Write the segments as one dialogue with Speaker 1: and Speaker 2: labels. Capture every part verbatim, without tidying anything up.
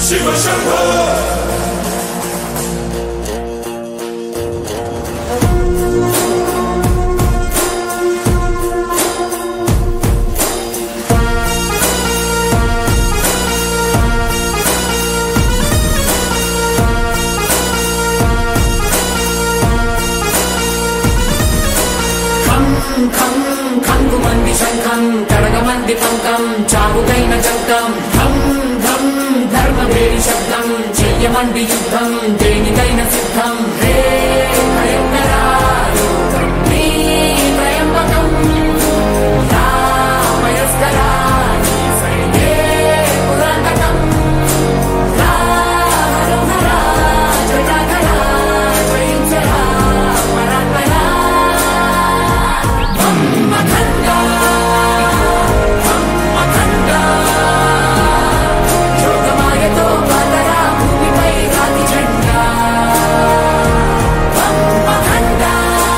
Speaker 1: శివ శంభో
Speaker 2: ఖంగుమంది శంఖం కడగమంది పంకం చావుకైన చంకం ధం ధం ధర్మవేడి శబ్దం చెయ్యమంది యుద్ధం దేనికైన సిద్ధం హే భయంకరా నీ త్రయంబకం రామయస్కరా హే పురాతకం రాహరోహరా జటాధరా జయించరా పరాత్పరా Khanda, Khanda, Yogamaya to Badara, Bhumi pai Radhi Jhanda. Khanda,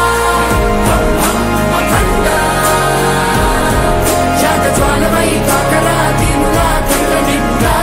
Speaker 2: Khanda, Jata Jwala mai Kakara, Dinula Kanda Ninda.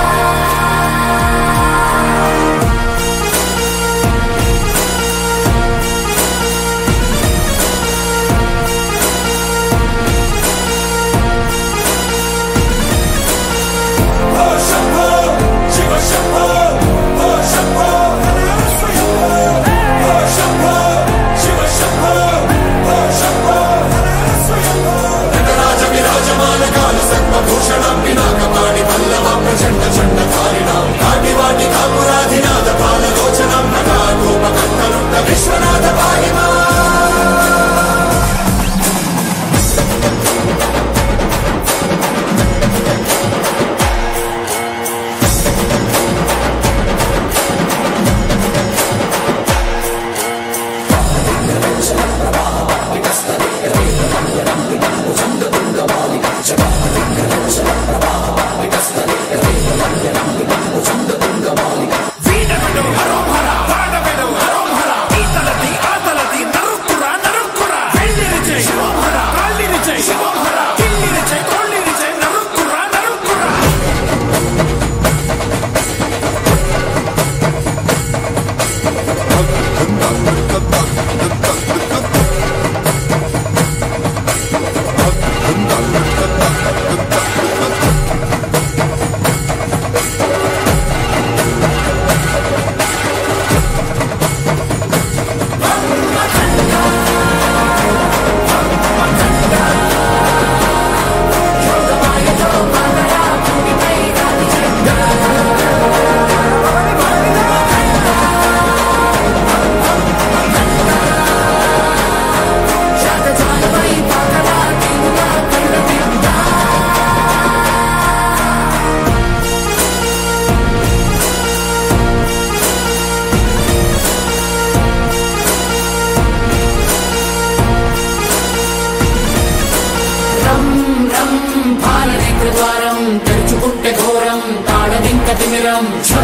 Speaker 2: తెరుచుకుంటే ఘోరం తాళదింక తిమిరం